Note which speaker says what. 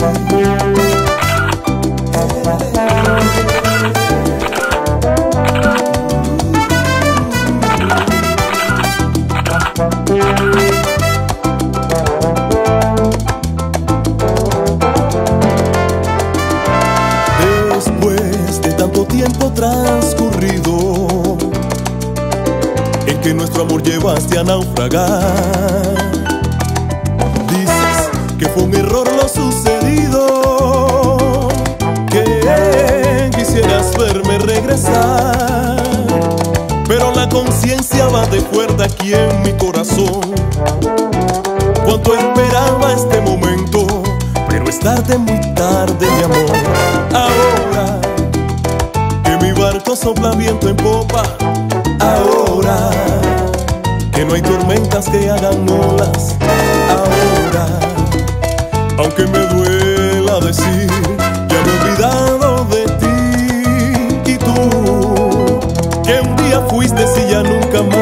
Speaker 1: Después de tanto tiempo transcurrido, en que nuestro amor llevaste a naufragar, dices que fue un error lo sucedido, que quisieras verme regresar, pero la conciencia bate fuerte aquí en mi corazón. Cuánto esperaba este momento, pero es tarde, muy tarde, mi amor. Ahora que mi barco sopla viento en popa, ahora que no hay tormentas que hagan olas, ahora, aunque me duela decir, ya me he olvidado de ti. Y tú, que un día fuiste y ya nunca más